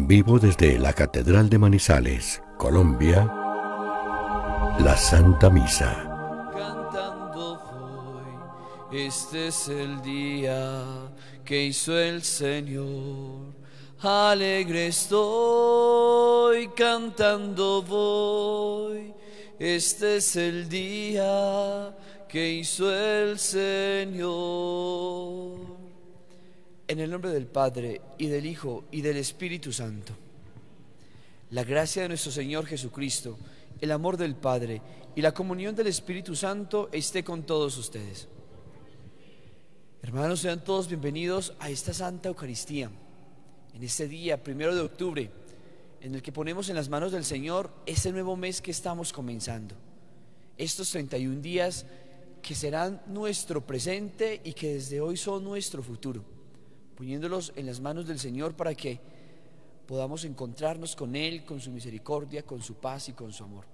En vivo desde la Catedral de Manizales, Colombia, la Santa Misa. Cantando voy, este es el día que hizo el Señor. Alegre estoy, cantando voy, este es el día que hizo el Señor. En el nombre del Padre, y del Hijo, y del Espíritu Santo. La gracia de nuestro Señor Jesucristo, el amor del Padre y la comunión del Espíritu Santo esté con todos ustedes. Hermanos, sean todos bienvenidos a esta Santa Eucaristía, en este día, 1 de octubre, en el que ponemos en las manos del Señor este nuevo mes que estamos comenzando. Estos 31 días que serán nuestro presente y que desde hoy son nuestro futuro, poniéndolos en las manos del Señor para que podamos encontrarnos con Él, con su misericordia, con su paz y con su amor.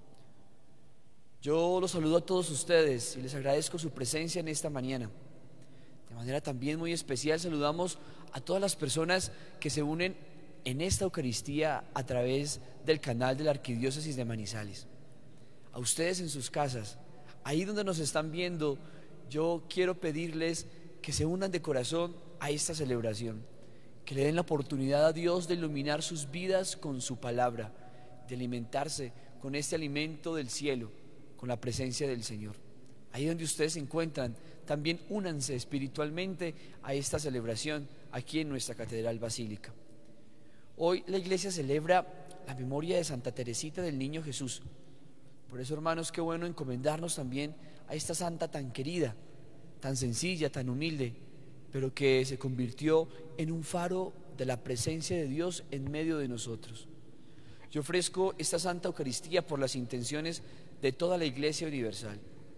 Yo los saludo a todos ustedes y les agradezco su presencia en esta mañana. De manera también muy especial saludamos a todas las personas que se unen en esta Eucaristía a través del canal de la Arquidiócesis de Manizales. A ustedes en sus casas, ahí donde nos están viendo, yo quiero pedirles que se unan de corazón a esta celebración, que le den la oportunidad a Dios de iluminar sus vidas con su palabra, de alimentarse con este alimento del cielo, con la presencia del Señor. Ahí donde ustedes se encuentran, también únanse espiritualmente a esta celebración aquí en nuestra Catedral Basílica. Hoy la Iglesia celebra la memoria de Santa Teresita del Niño Jesús. Por eso, hermanos, qué bueno encomendarnos también a esta santa tan querida, tan sencilla, tan humilde, pero que se convirtió en un faro de la presencia de Dios en medio de nosotros. Yo ofrezco esta Santa Eucaristía por las intenciones de toda la Iglesia Universal.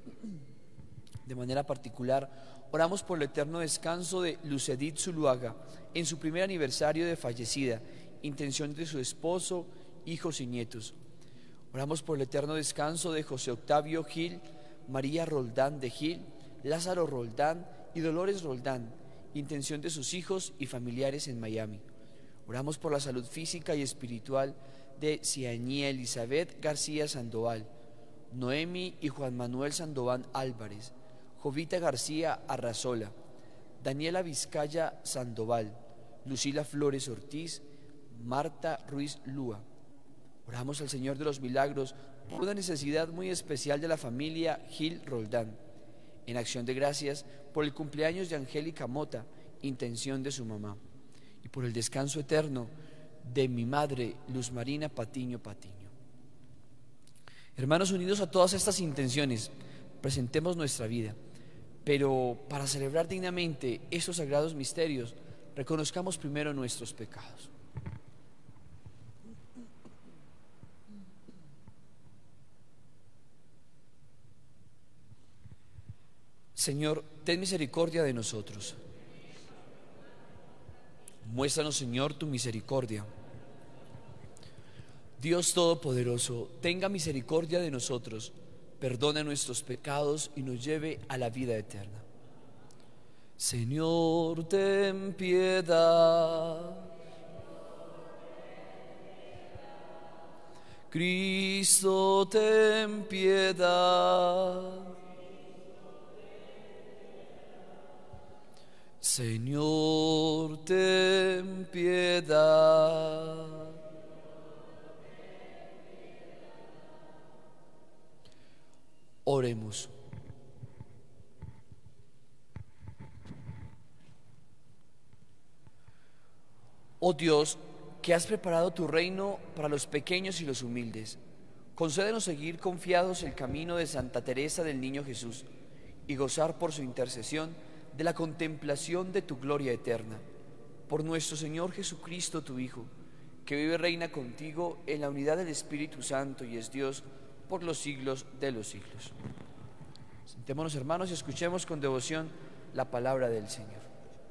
De manera particular, oramos por el eterno descanso de Luz Edith Zuluaga en su primer aniversario de fallecida, intención de su esposo, hijos y nietos. Oramos por el eterno descanso de José Octavio Gil, María Roldán de Gil, Lázaro Roldán y Dolores Roldán, intención de sus hijos y familiares en Miami. Oramos por la salud física y espiritual de Ciañía Elizabeth García Sandoval, Noemi y Juan Manuel Sandoval Álvarez, Jovita García Arrazola, Daniela Vizcaya Sandoval, Lucila Flores Ortiz, Marta Ruiz Lúa. Oramos al Señor de los Milagros por una necesidad muy especial de la familia Gil Roldán. En acción de gracias por el cumpleaños de Angélica Mota, intención de su mamá, y por el descanso eterno de mi madre Luz Marina Patiño Patiño. Hermanos, unidos a todas estas intenciones, presentemos nuestra vida, pero para celebrar dignamente estos sagrados misterios, reconozcamos primero nuestros pecados. Señor, ten misericordia de nosotros. Muéstranos, Señor, tu misericordia. Dios Todopoderoso, tenga misericordia de nosotros, perdone nuestros pecados y nos lleve a la vida eterna. Señor, ten piedad. Cristo, ten piedad. Señor, ten piedad. Oremos. Oh Dios, que has preparado tu reino para los pequeños y los humildes, concédenos seguir confiados el camino de Santa Teresa del Niño Jesús y gozar por su intercesión de la contemplación de tu gloria eterna. Por nuestro Señor Jesucristo, tu Hijo, que vive y reina contigo en la unidad del Espíritu Santo y es Dios por los siglos de los siglos. Sentémonos, hermanos, y escuchemos con devoción la palabra del Señor.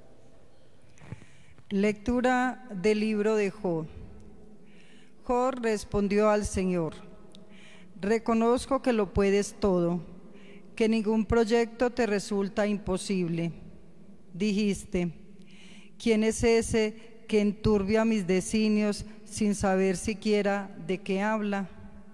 Lectura del libro de Job. Job respondió al Señor: reconozco que lo puedes todo, que ningún proyecto te resulta imposible. Dijiste: ¿quién es ese que enturbia mis designios sin saber siquiera de qué habla.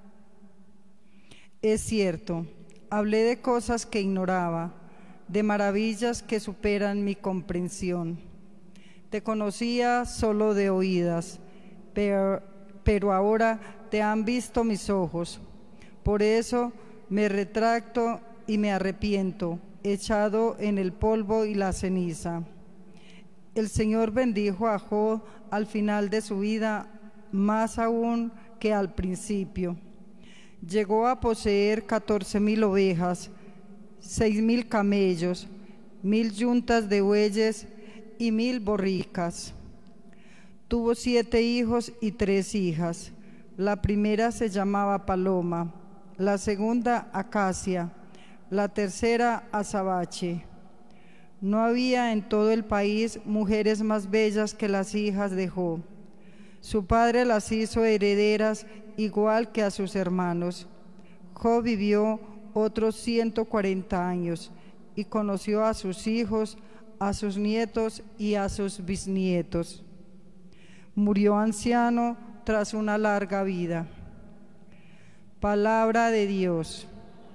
Es cierto, hablé de cosas que ignoraba, de maravillas que superan mi comprensión. Te conocía solo de oídas, pero ahora te han visto mis ojos. Por eso me retracto y me arrepiento, echado en el polvo y la ceniza. El Señor bendijo a Job al final de su vida, más aún que al principio. Llegó a poseer 14,000 ovejas, 6,000 camellos, 1,000 yuntas de bueyes y 1,000 borricas. Tuvo 7 hijos y 3 hijas. La primera se llamaba Paloma, la segunda Acacia, la tercera Azabache. No había en todo el país mujeres más bellas que las hijas de Job. Su padre las hizo herederas igual que a sus hermanos. Job vivió otros 140 años y conoció a sus hijos, a sus nietos y a sus bisnietos. Murió anciano tras una larga vida. Palabra de Dios.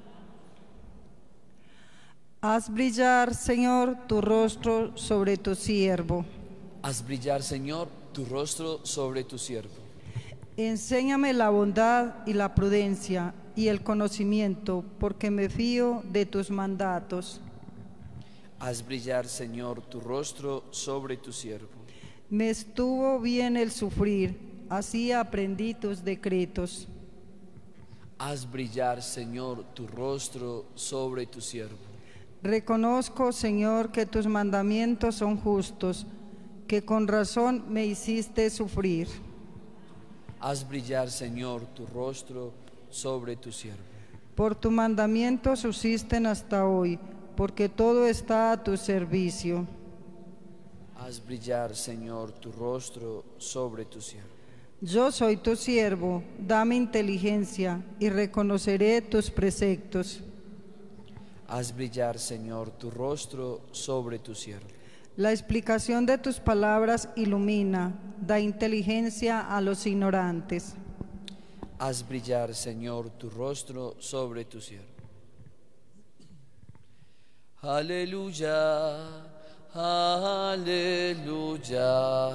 Haz brillar, Señor, tu rostro sobre tu siervo. Haz brillar, Señor, tu rostro sobre tu siervo. Enséñame la bondad y la prudencia y el conocimiento, porque me fío de tus mandatos. Haz brillar, Señor, tu rostro sobre tu siervo. Me estuvo bien el sufrir, así aprendí tus decretos. Haz brillar, Señor, tu rostro sobre tu siervo. Reconozco, Señor, que tus mandamientos son justos, que con razón me hiciste sufrir. Haz brillar, Señor, tu rostro sobre tu siervo. Por tu mandamiento subsisten hasta hoy, porque todo está a tu servicio. Haz brillar, Señor, tu rostro sobre tu siervo. Yo soy tu siervo, dame inteligencia y reconoceré tus preceptos. Haz brillar, Señor, tu rostro sobre tu siervo. La explicación de tus palabras ilumina, da inteligencia a los ignorantes. Haz brillar, Señor, tu rostro sobre tu siervo. Aleluya, aleluya,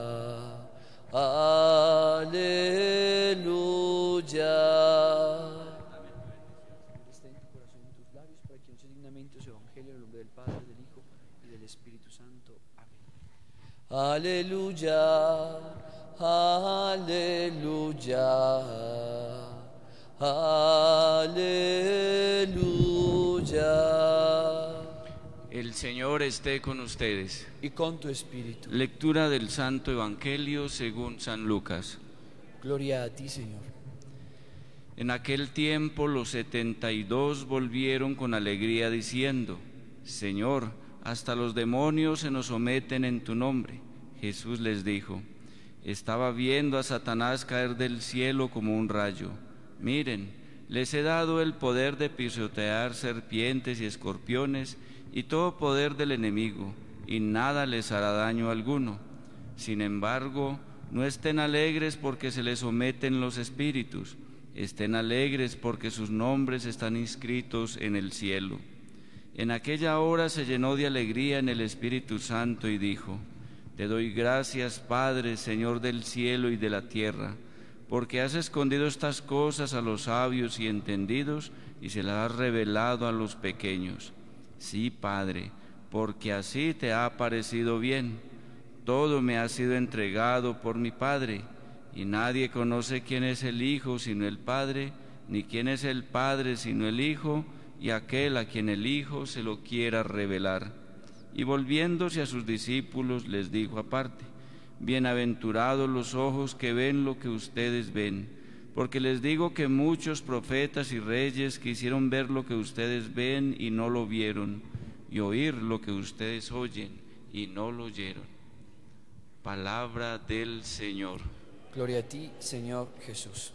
aleluya. Aleluya, aleluya, aleluya. El Señor esté con ustedes. Y con tu espíritu. Lectura del Santo Evangelio según San Lucas. Gloria a ti, Señor. En aquel tiempo los 72 volvieron con alegría diciendo: Señor, hasta los demonios se nos someten en tu nombre. Jesús les dijo: estaba viendo a Satanás caer del cielo como un rayo. Miren, les he dado el poder de pisotear serpientes y escorpiones y todo poder del enemigo, y nada les hará daño alguno. Sin embargo, no estén alegres porque se les someten los espíritus, estén alegres porque sus nombres están inscritos en el cielo. En aquella hora se llenó de alegría en el Espíritu Santo y dijo: Te doy gracias, Padre, Señor del cielo y de la tierra, porque has escondido estas cosas a los sabios y entendidos y se las has revelado a los pequeños. Sí, Padre, porque así te ha parecido bien. Todo me ha sido entregado por mi Padre, y nadie conoce quién es el Hijo sino el Padre, ni quién es el Padre sino el Hijo, y aquel a quien el Hijo se lo quiera revelar. Y volviéndose a sus discípulos les dijo aparte: bienaventurados los ojos que ven lo que ustedes ven, porque les digo que muchos profetas y reyes quisieron ver lo que ustedes ven y no lo vieron, y oír lo que ustedes oyen y no lo oyeron. Palabra del Señor. Gloria a ti, Señor Jesús.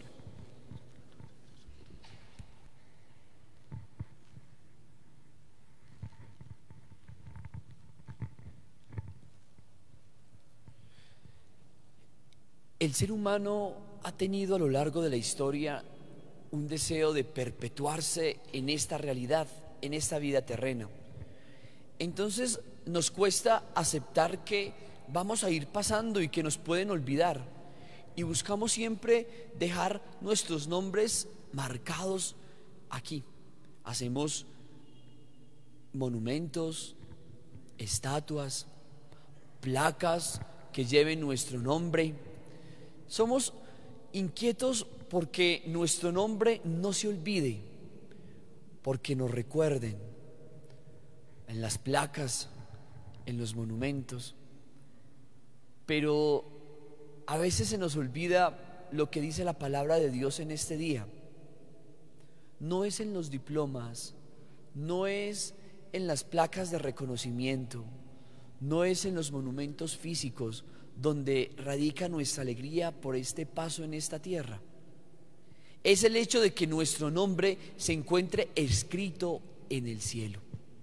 El ser humano ha tenido a lo largo de la historia un deseo de perpetuarse en esta realidad, en esta vida terrena. Entonces nos cuesta aceptar que vamos a ir pasando y que nos pueden olvidar, y buscamos siempre dejar nuestros nombres marcados aquí. Hacemos monumentos, estatuas, placas que lleven nuestro nombre. Somos inquietos porque nuestro nombre no se olvide, porque nos recuerden en las placas, en los monumentos. Pero a veces se nos olvida lo que dice la palabra de Dios en este día. No es en los diplomas, no es en las placas de reconocimiento, no es en los monumentos físicos donde radica nuestra alegría por este paso en esta tierra. Es el hecho de que nuestro nombre se encuentre escrito en el cielo.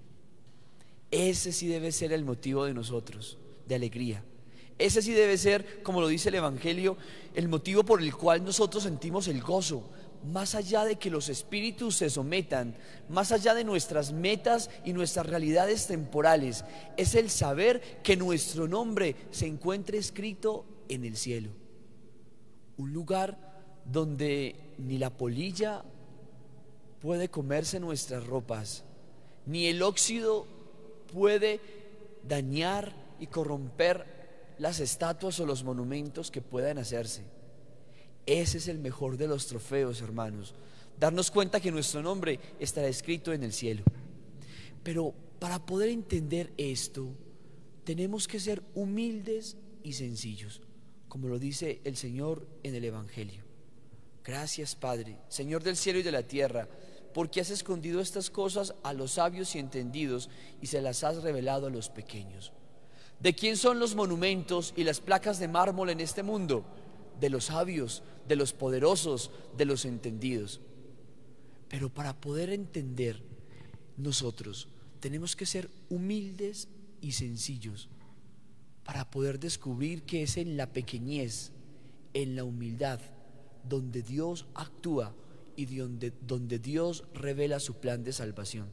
Ese sí debe ser el motivo de nosotros, de alegría. Ese sí debe ser, como lo dice el Evangelio, el motivo por el cual nosotros sentimos el gozo. Más allá de que los espíritus se sometan, más allá de nuestras metas y nuestras realidades temporales, es el saber que nuestro nombre se encuentre escrito en el cielo. Un lugar donde ni la polilla puede comerse nuestras ropas, ni el óxido puede dañar y corromper las estatuas o los monumentos que puedan hacerse. Ese es el mejor de los trofeos, hermanos, darnos cuenta que nuestro nombre estará escrito en el cielo. Pero para poder entender esto, tenemos que ser humildes y sencillos, como lo dice el Señor en el Evangelio. Gracias, Padre, Señor del cielo y de la tierra, porque has escondido estas cosas a los sabios y entendidos y se las has revelado a los pequeños. ¿De quién son los monumentos y las placas de mármol en este mundo? De los sabios, de los poderosos, de los entendidos. Pero para poder entender, nosotros tenemos que ser humildes y sencillos para poder descubrir que es en la pequeñez, en la humildad, donde Dios actúa y donde Dios revela su plan de salvación.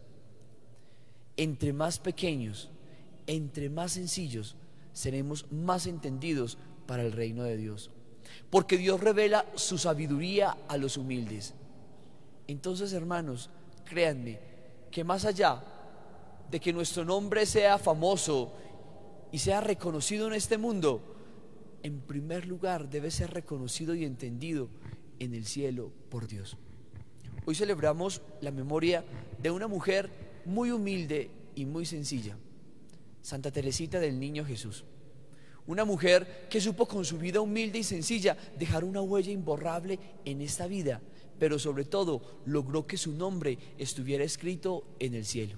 Entre más pequeños, entre más sencillos, seremos más entendidos para el reino de Dios. Porque Dios revela su sabiduría a los humildes. Entonces, hermanos, créanme que más allá de que nuestro nombre sea famoso y sea reconocido en este mundo, en primer lugar debe ser reconocido y entendido en el cielo por Dios. Hoy celebramos la memoria de una mujer muy humilde y muy sencilla, Santa Teresita del Niño Jesús. Una mujer que supo con su vida humilde y sencilla dejar una huella imborrable en esta vida, pero sobre todo logró que su nombre estuviera escrito en el cielo.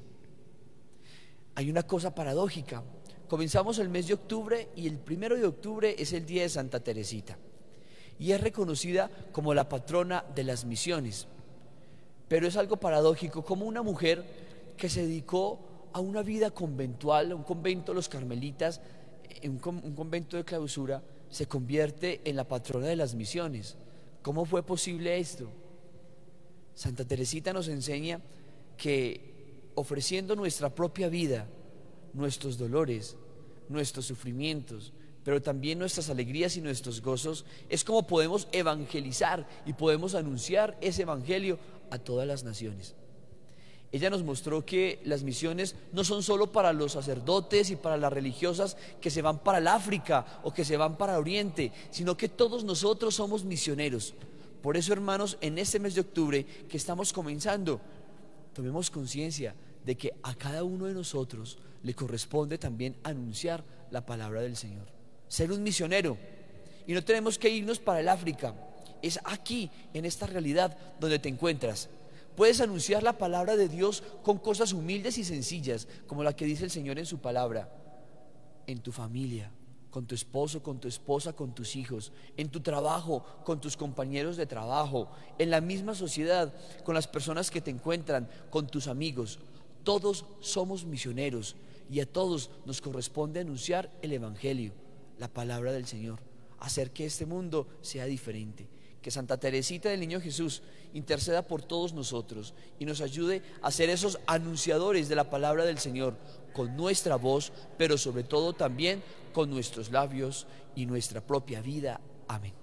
Hay una cosa paradójica. Comenzamos el mes de octubre y el 1 de octubre es el día de Santa Teresita y es reconocida como la patrona de las misiones. Pero es algo paradójico como una mujer que se dedicó a una vida conventual, a un convento de los carmelitas, un convento de clausura, se convierte en la patrona de las misiones. ¿Cómo fue posible esto? Santa Teresita nos enseña que ofreciendo nuestra propia vida, nuestros dolores, nuestros sufrimientos, pero también nuestras alegrías y nuestros gozos, es como podemos evangelizar y podemos anunciar ese evangelio a todas las naciones. Ella nos mostró que las misiones no son solo para los sacerdotes y para las religiosas que se van para el África o que se van para Oriente, sino que todos nosotros somos misioneros. Por eso, hermanos, en este mes de octubre que estamos comenzando, tomemos conciencia de que a cada uno de nosotros le corresponde también anunciar la palabra del Señor, ser un misionero. Y no tenemos que irnos para el África, es aquí, en esta realidad donde te encuentras. Puedes anunciar la palabra de Dios con cosas humildes y sencillas, como la que dice el Señor en su palabra, en tu familia, con tu esposo, con tu esposa, con tus hijos, en tu trabajo, con tus compañeros de trabajo, en la misma sociedad, con las personas que te encuentran, con tus amigos. Todos somos misioneros y a todos nos corresponde anunciar el Evangelio, la palabra del Señor. hacer que este mundo sea diferente. Que Santa Teresita del Niño Jesús interceda por todos nosotros y nos ayude a ser esos anunciadores de la palabra del Señor con nuestra voz, pero sobre todo también con nuestros labios y nuestra propia vida. Amén.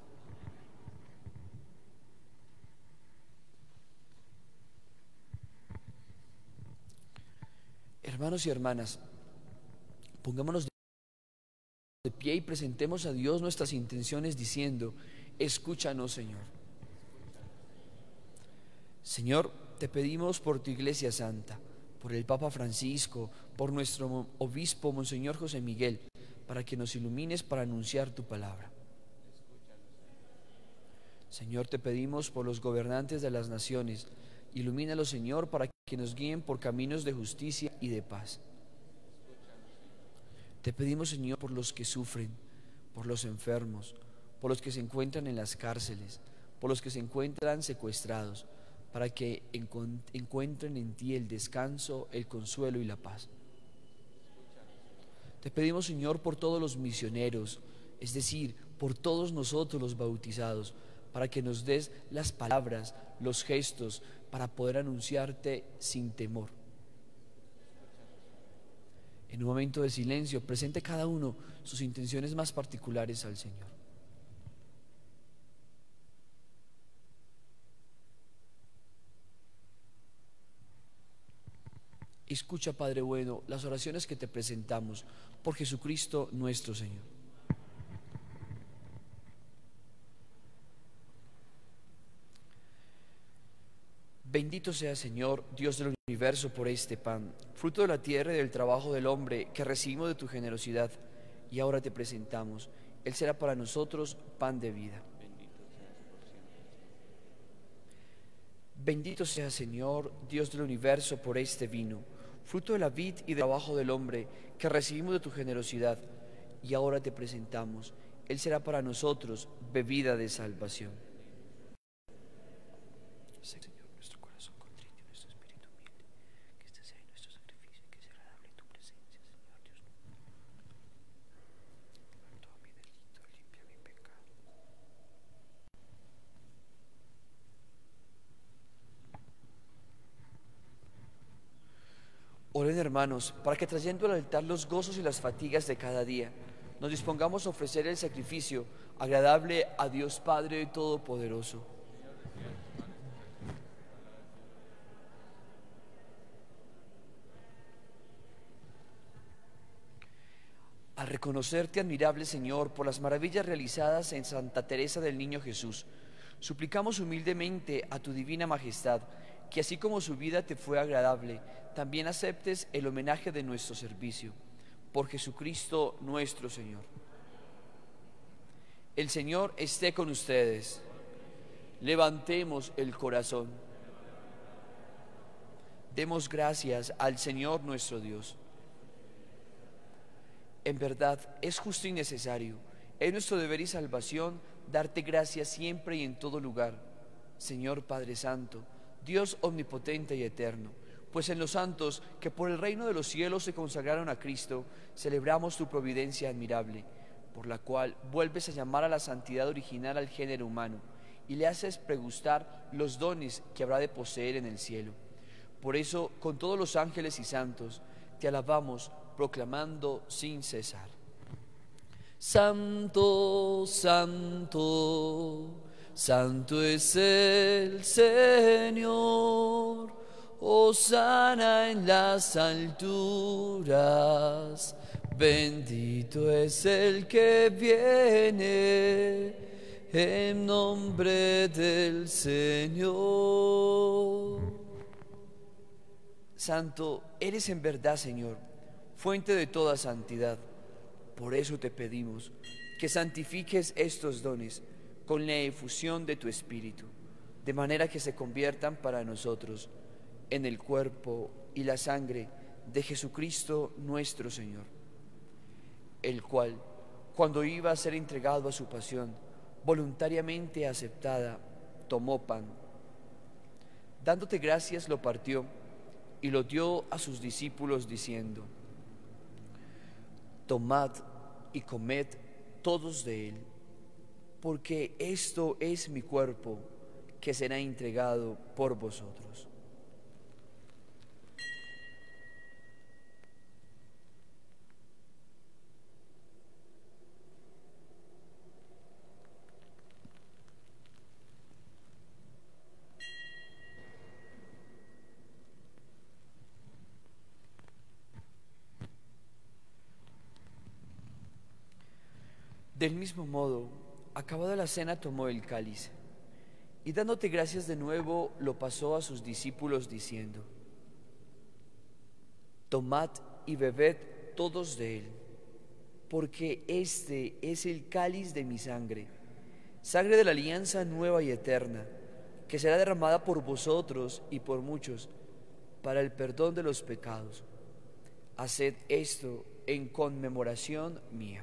Hermanos y hermanas, pongámonos de pie y presentemos a Dios nuestras intenciones diciendo: escúchanos, Señor. Señor, te pedimos por tu Iglesia Santa, por el Papa Francisco, por nuestro obispo Monseñor José Miguel, para que nos ilumines para anunciar tu palabra. Señor, te pedimos por los gobernantes de las naciones, ilumínalos, Señor, para que nos guíen por caminos de justicia y de paz. Te pedimos, Señor, por los que sufren, por los enfermos, por los que se encuentran en las cárceles, por los que se encuentran secuestrados, para que encuentren en ti el descanso, el consuelo y la paz. Te pedimos, Señor, por todos los misioneros, es decir, por todos nosotros los bautizados, para que nos des las palabras, los gestos, para poder anunciarte sin temor. En un momento de silencio, presente cada uno sus intenciones más particulares al Señor. Escucha, Padre bueno, las oraciones que te presentamos por Jesucristo nuestro Señor. Bendito sea, Señor, Dios del universo, por este pan, fruto de la tierra y del trabajo del hombre, que recibimos de tu generosidad, y ahora te presentamos. Él será para nosotros pan de vida. Bendito sea, Señor, Dios del universo, por este vino, fruto de la vid y del trabajo del hombre, que recibimos de tu generosidad, y ahora te presentamos. Él será para nosotros bebida de salvación. Señor, nuestro corazón contrito y nuestro espíritu humilde, que este sea nuestro sacrificio y que sea agradable en tu presencia, Señor Dios nuestro. Todo mi delito, limpia mi pecado. Oren, hermanos, para que, trayendo al altar los gozos y las fatigas de cada día, nos dispongamos a ofrecer el sacrificio agradable a Dios Padre Todopoderoso. Al reconocerte, admirable Señor, por las maravillas realizadas en Santa Teresa del Niño Jesús, suplicamos humildemente a tu divina majestad que, así como su vida te fue agradable, también aceptes el homenaje de nuestro servicio. Por Jesucristo nuestro Señor. El Señor esté con ustedes. Levantemos el corazón. Demos gracias al Señor nuestro Dios. En verdad, es justo y necesario, es nuestro deber y salvación, darte gracias siempre y en todo lugar, Señor Padre Santo, Dios omnipotente y eterno, pues en los santos que por el reino de los cielos se consagraron a Cristo, celebramos tu providencia admirable, por la cual vuelves a llamar a la santidad original al género humano y le haces pregustar los dones que habrá de poseer en el cielo. Por eso, con todos los ángeles y santos, te alabamos, proclamando sin cesar: Santo, santo, santo es el Señor, hosana en las alturas, bendito es el que viene en nombre del Señor. Santo eres en verdad, Señor, fuente de toda santidad. Por eso te pedimos que santifiques estos dones con la efusión de tu Espíritu, de manera que se conviertan para nosotros en el cuerpo y la sangre de Jesucristo nuestro Señor, el cual, cuando iba a ser entregado a su pasión, voluntariamente aceptada, tomó pan. Dándote gracias, lo partió y lo dio a sus discípulos diciendo: Tomad y comed todos de él, porque esto es mi cuerpo que será entregado por vosotros. Del mismo modo, acabada la cena, tomó el cáliz y dándote gracias de nuevo, lo pasó a sus discípulos diciendo: tomad y bebed todos de él, porque este es el cáliz de mi sangre, sangre de la alianza nueva y eterna, que será derramada por vosotros y por muchos para el perdón de los pecados. Haced esto en conmemoración mía.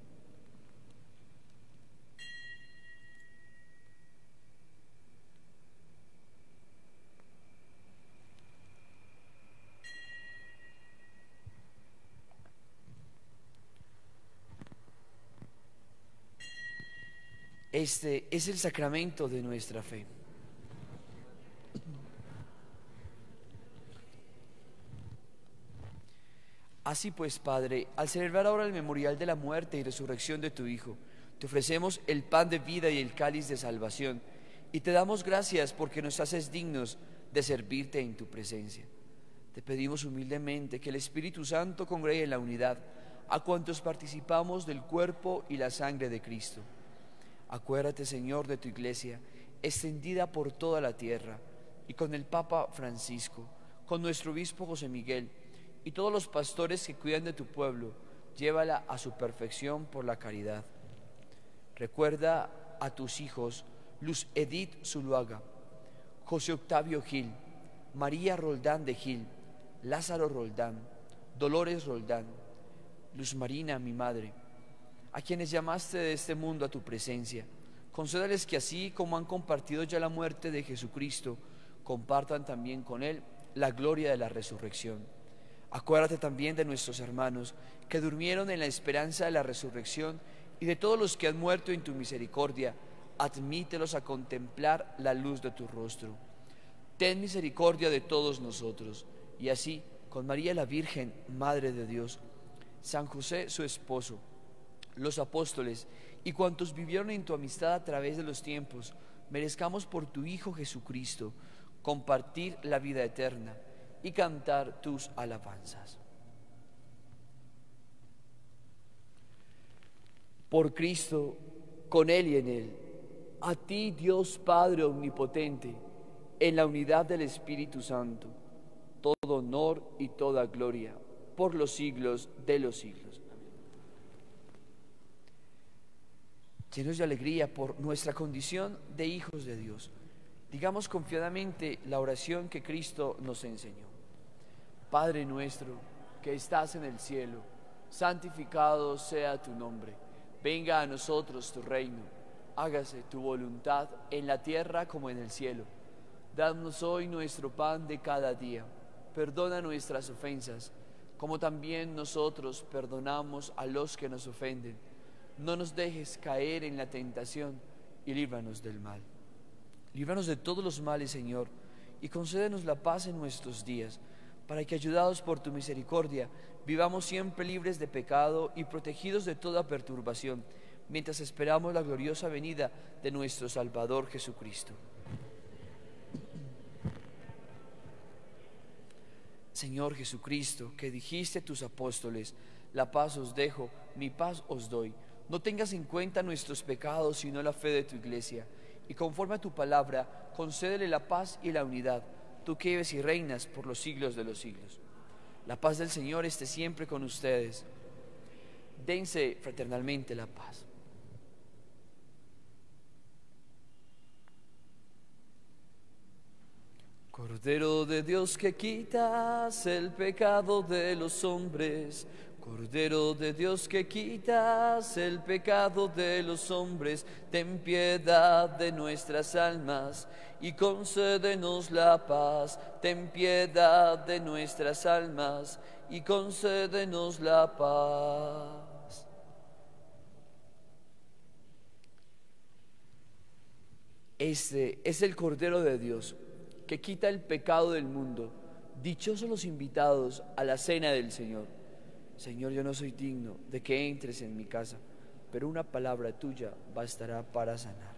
Este es el sacramento de nuestra fe. Así pues, Padre, al celebrar ahora el memorial de la muerte y resurrección de tu Hijo, te ofrecemos el pan de vida y el cáliz de salvación, y te damos gracias porque nos haces dignos de servirte en tu presencia. Te pedimos humildemente que el Espíritu Santo congregue en la unidad a cuantos participamos del cuerpo y la sangre de Cristo. Acuérdate, Señor, de tu Iglesia, extendida por toda la tierra, y con el Papa Francisco, con nuestro obispo José Miguel, y todos los pastores que cuidan de tu pueblo, llévala a su perfección por la caridad. Recuerda a tus hijos, Luz Edith Zuluaga, José Octavio Gil, María Roldán de Gil, Lázaro Roldán, Dolores Roldán, Luz Marina, mi madre, a quienes llamaste de este mundo a tu presencia. Concédales que así como han compartido ya la muerte de Jesucristo, compartan también con Él la gloria de la resurrección. Acuérdate también de nuestros hermanos que durmieron en la esperanza de la resurrección y de todos los que han muerto en tu misericordia. Admítelos a contemplar la luz de tu rostro. Ten misericordia de todos nosotros, y así, con María la Virgen, Madre de Dios, San José su esposo, los apóstoles y cuantos vivieron en tu amistad a través de los tiempos, merezcamos por tu Hijo Jesucristo compartir la vida eterna y cantar tus alabanzas. Por Cristo, con Él y en Él, a ti, Dios Padre omnipotente, en la unidad del Espíritu Santo, todo honor y toda gloria por los siglos de los siglos. Llenos de alegría por nuestra condición de hijos de Dios, digamos confiadamente la oración que Cristo nos enseñó. Padre nuestro, que estás en el cielo, santificado sea tu nombre. Venga a nosotros tu reino. Hágase tu voluntad en la tierra como en el cielo. Danos hoy nuestro pan de cada día. Perdona nuestras ofensas, como también nosotros perdonamos a los que nos ofenden. No nos dejes caer en la tentación y líbranos del mal. Líbranos de todos los males, Señor, y concédenos la paz en nuestros días, para que, ayudados por tu misericordia, vivamos siempre libres de pecado y protegidos de toda perturbación, mientras esperamos la gloriosa venida de nuestro Salvador Jesucristo. Señor Jesucristo, que dijiste a tus apóstoles: la paz os dejo, mi paz os doy. No tengas en cuenta nuestros pecados, sino la fe de tu Iglesia, y conforme a tu palabra, concédele la paz y la unidad, tú que vives y reinas por los siglos de los siglos. La paz del Señor esté siempre con ustedes. Dense fraternalmente la paz. Cordero de Dios, que quitas el pecado de los hombres, Cordero de Dios, que quitas el pecado de los hombres, ten piedad de nuestras almas y concédenos la paz. Ten piedad de nuestras almas y concédenos la paz. Este es el Cordero de Dios, que quita el pecado del mundo. Dichosos los invitados a la cena del Señor. Señor, yo no soy digno de que entres en mi casa, pero una palabra tuya bastará para sanarme.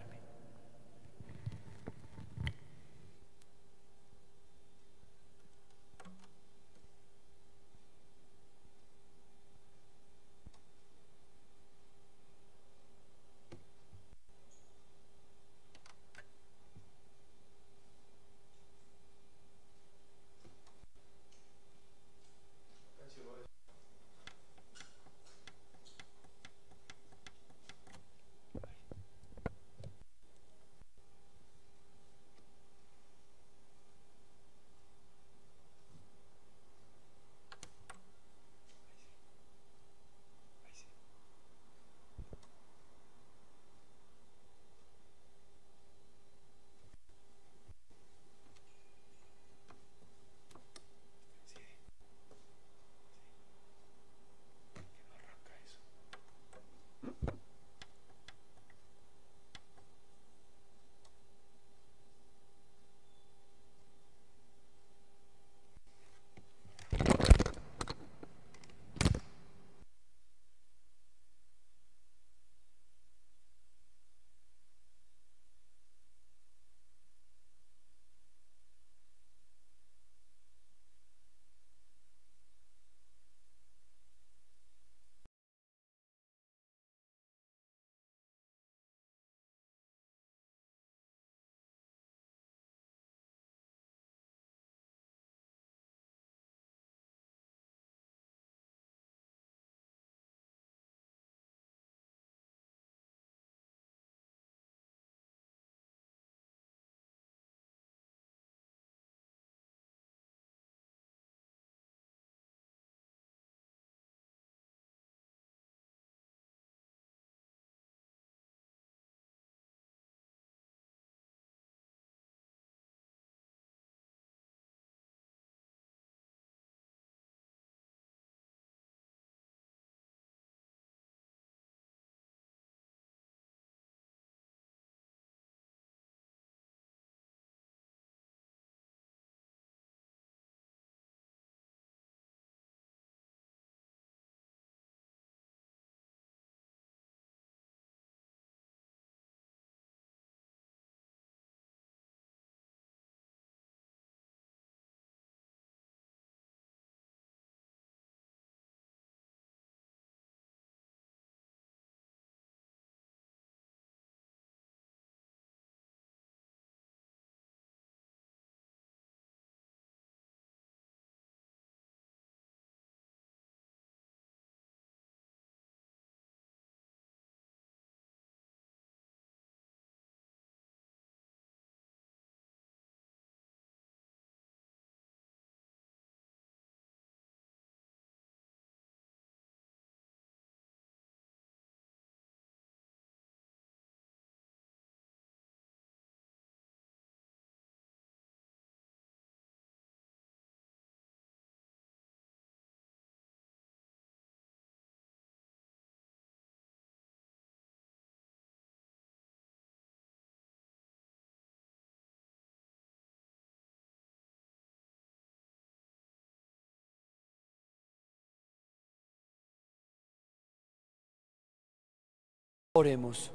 Oremos.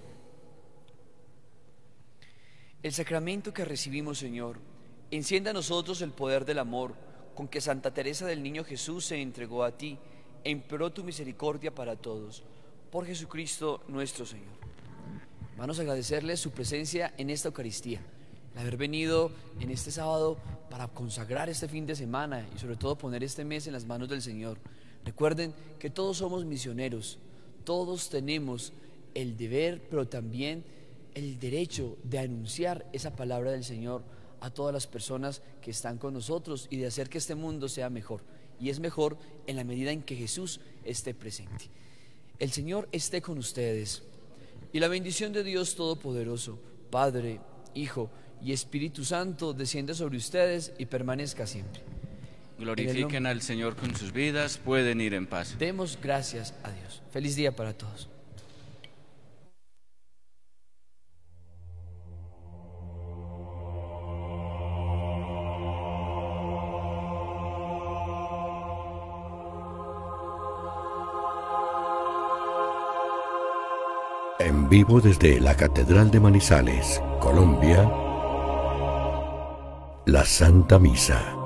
El sacramento que recibimos, Señor, encienda a nosotros el poder del amor con que Santa Teresa del Niño Jesús se entregó a ti e imploró tu misericordia para todos. Por Jesucristo nuestro Señor. Vamos a agradecerle su presencia en esta Eucaristía, el haber venido en este sábado para consagrar este fin de semana y sobre todo poner este mes en las manos del Señor. Recuerden que todos somos misioneros, todos tenemos el deber, pero también el derecho de anunciar esa palabra del Señor a todas las personas que están con nosotros y de hacer que este mundo sea mejor. Y es mejor en la medida en que Jesús esté presente. El Señor esté con ustedes. Y la bendición de Dios Todopoderoso, Padre, Hijo y Espíritu Santo, descienda sobre ustedes y permanezca siempre. Glorifiquen al Señor con sus vidas, pueden ir en paz. Demos gracias a Dios. Feliz día para todos. En vivo desde la Catedral de Manizales, Colombia, la Santa Misa.